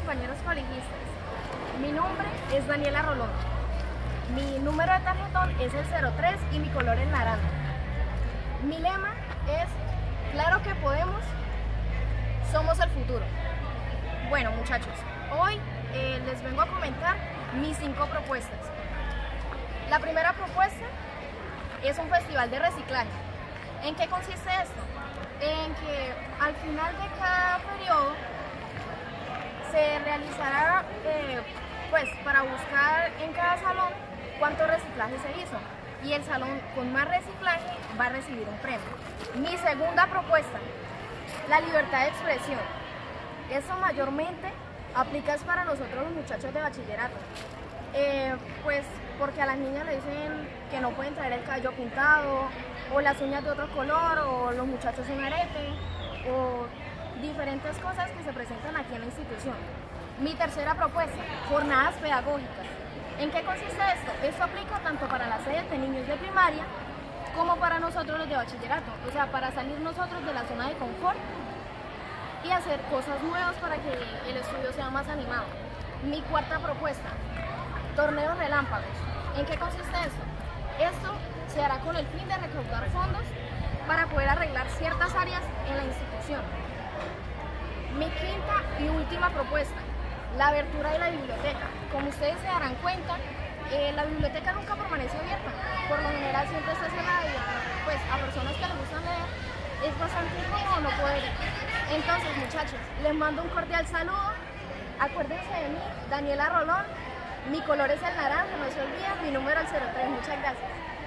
compañeros colegistas. Mi nombre es Daniela Rolón. Mi número de tarjetón es el 03 y mi color es naranja. Mi lema es: claro que podemos, somos el futuro. Bueno, muchachos, hoy les vengo a comentar mis 5 propuestas. La primera propuesta es un festival de reciclaje. ¿En qué consiste esto? En que al final de cada periodo se realizará pues para buscar en cada salón cuánto reciclaje se hizo, y el salón con más reciclaje va a recibir un premio. Mi segunda propuesta, la libertad de expresión. Esto mayormente aplica para nosotros los muchachos de bachillerato, pues porque a las niñas le dicen que no pueden traer el cabello pintado o las uñas de otro color, o los muchachos un arete, o diferentes cosas que se presentan aquí en la institución. Mi tercera propuesta, jornadas pedagógicas. ¿En qué consiste esto? Esto aplica tanto para las sedes de niños de primaria como para nosotros los de bachillerato, o sea, para salir nosotros de la zona de confort y hacer cosas nuevas para que el estudio sea más animado. Mi cuarta propuesta, torneos relámpagos. ¿En qué consiste esto? Esto se hará con el fin de recaudar fondos para poder arreglar ciertas áreas en la institución. Mi quinta y última propuesta, la abertura de la biblioteca. Como ustedes se darán cuenta, la biblioteca nunca permanece abierta. Por lo general siempre está cerrada, y pues a personas que les gustan leer es bastante incómodo no poder ir. Entonces, muchachos, les mando un cordial saludo. Acuérdense de mí, Daniela Rolón. Mi color es el naranja, no se olviden. Mi número es el 03. Muchas gracias.